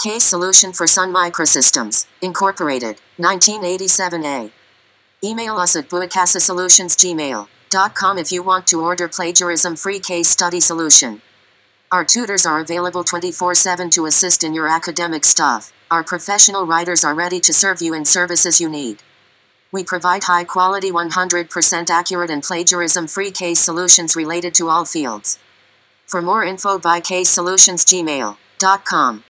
Case Solution for Sun Microsystems, Incorporated, 1987A. Email us at buicasasolutions@gmail.com if you want to order plagiarism-free case study solution. Our tutors are available 24/7 to assist in your academic stuff. Our professional writers are ready to serve you in services you need. We provide high-quality 100% accurate and plagiarism-free case solutions related to all fields. For more info, buicasasolutions@gmail.com.